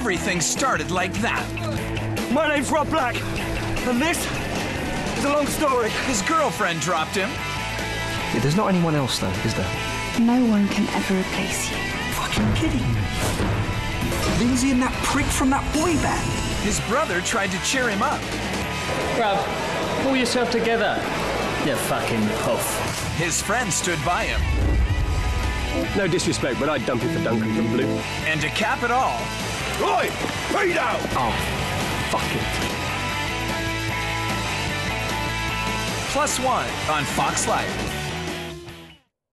everything started like that. My name's Rob Black, and this is a long story. His girlfriend dropped him. Yeah, there's not anyone else, though, is there? No one can ever replace you. Fucking kidding me. Lindsay and that prick from that boy band. His brother tried to cheer him up. Bruv, pull yourself together, you fucking puff. His friend stood by him. No disrespect, but I'd dump it for Duncan from Blue. And to cap it all... Oi! Pedo! Oh, fuck it. +1 on Fox Life.